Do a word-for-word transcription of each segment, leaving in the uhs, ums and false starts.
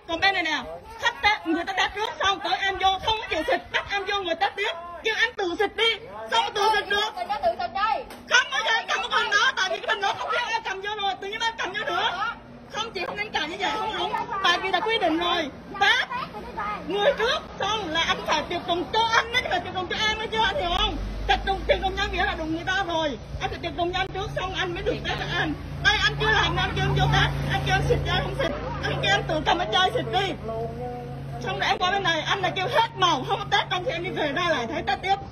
Còn bên này nè, khách test, người ta test trước xong tới em vô không chịu xịt, bắt em vô người test tiếp, kêu em tự xịt đi, sao tự xịt được? Không bao giờ em cầm cái bình đó, tại vì cái bình đó không biết em cầm vô rồi, tự nhiên em cầm vô nữa. Không, chị không nên cầm như vậy, không đúng, tại vì là quy định rồi. Test người trước xong là anh phải tiệt trùng cho anh, chứ phải tiệt trùng cho em, chưa anh hiểu không? Tiệt trùng tiệt trùng nhanh nghĩa là đụng người ta rồi, anh phải tiệt trùng nhanh trước xong anh mới được test cho anh. Đây anh chưa làm, anh kêu em vô test, anh kêu em xịt cho không xịt, anh kêu em tự cầm cái chai xịt đi. Xong rồi em qua bên này, anh là kêu hết màu, không có test trong thì em đi về ra lại thấy test tiếp.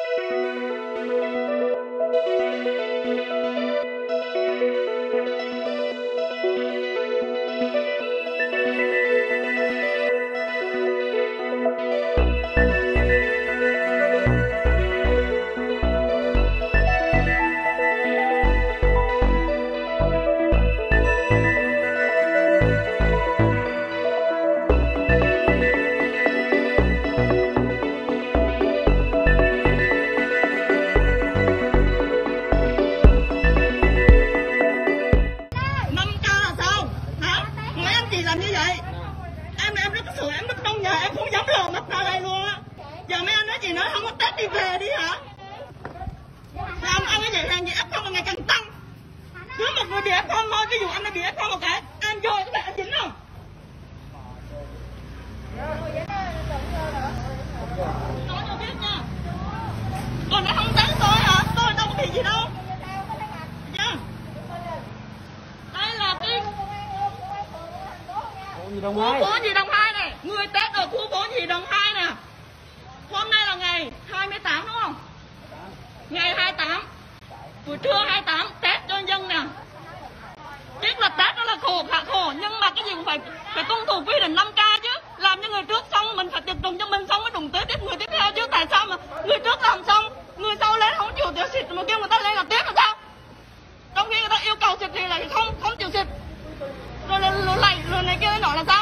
Chị nói không có test đi về đi hả? Làm anh cái vậy hàng gì ép không là ngày càng tăng. Cứ một người bị ép không thôi, ví dụ anh đã bị ép không một cái, anh vô cái anh dính không? Nói cho biết nha. Còn nó không test tôi hả? Tôi đâu có bị gì đâu. Dạ. Đây là cái khu phố Gì Đồng hai này, người test ở khu phố Gì Đồng hai nè. Hôm nay là ngày hai mươi tám đúng không? Ngày hai mươi tám, buổi trưa hai mươi tám test cho dân nè. Biết là test nó là khổ khả khổ, nhưng mà cái gì cũng phải phải tuân thủ quy định năm K chứ. Làm cho người trước xong mình phải tiệt trùng cho mình xong mới đụng tới tiếp người tiếp theo chứ. Tại sao mà người trước làm xong, người sau lên không chịu tiểu xịt mà kêu người ta lên là tiếp là sao? Trong khi người ta yêu cầu xịt thì lại không không chịu xịt. Rồi rồi lại rồi này kia nọ là sao?